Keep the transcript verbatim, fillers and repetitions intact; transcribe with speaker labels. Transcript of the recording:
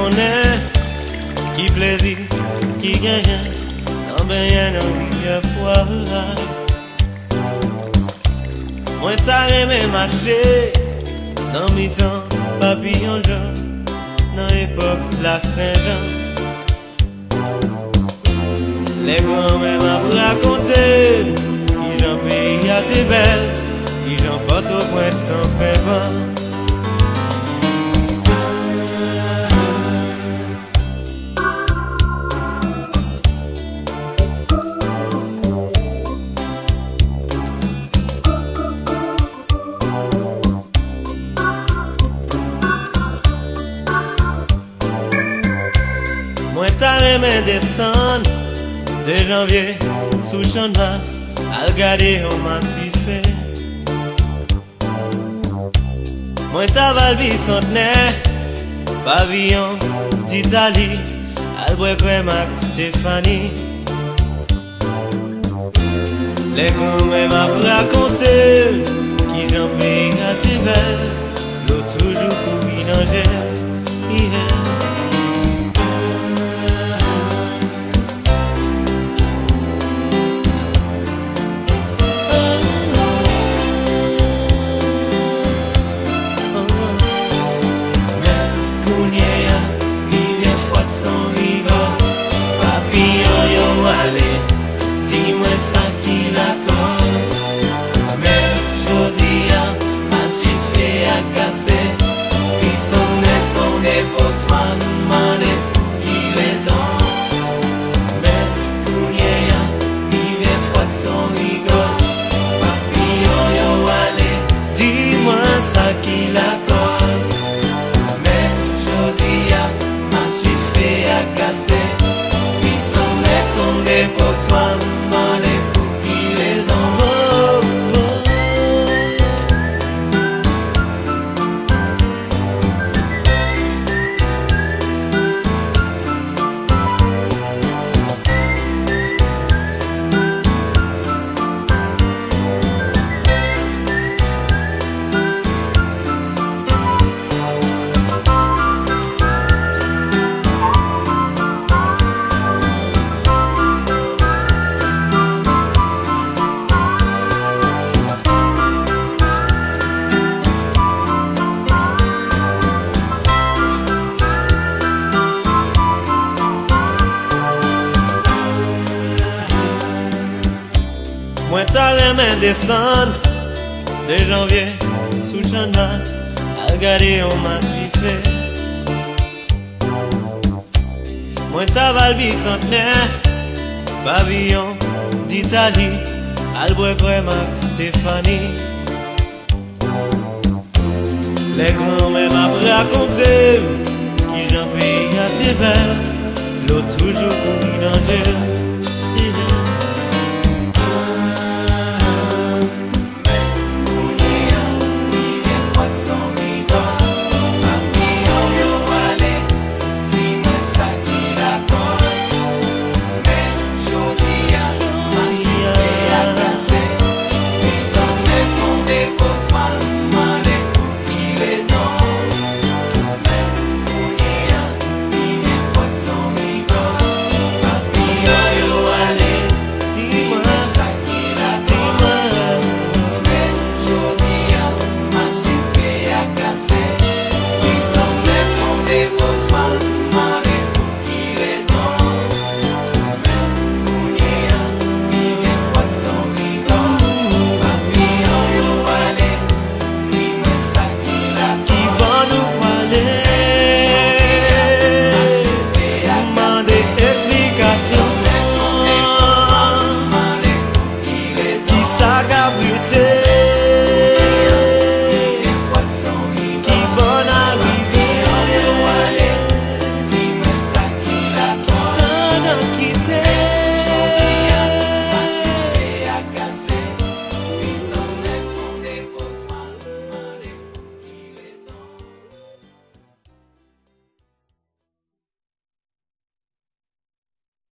Speaker 1: connais qui plaisir, qui gagne, non ben y'a non rivière froid. Moi t'as aimé marcher dans mi temps papillon jaune, dans l'époque la Saint-Jean. Les grands-mères m'ont raconté qui j'en pays à tes belles, qui j'en porte au point t'en fais pas. Moi t'as aimé descendre de janvier sous champ de masse, à regarder on m'a suivi. Moi t'as valbi centenaire, pavillon d'Italie, Albrecht Max Stéphanie. Les grands-mères m'ont raconté qui j'en prie à tes belles, l'eau toujours pour mélanger. Yeah.
Speaker 2: Dis-moi ça qui la cause. Mais jodi a ma suffit à casser. Puis son est son est pour toi demander qui raison. Mais counye a vive fois de son rigole. Papillon yo allez, dis-moi ça qui la cause. Mais jodi a ma suffit à casser. Puis son est son est pour toi.
Speaker 1: Moi t'as aimé descendre de janvier sous champ de masse, à regarder on m'a suivi. Moi t'as valbi centenaire, pavillon d'Italie, Albrecht Max Stéphanie. Les grands-mères m'ont raconté qui j'en prie à tes belles, l'eau toujours pour mélanger.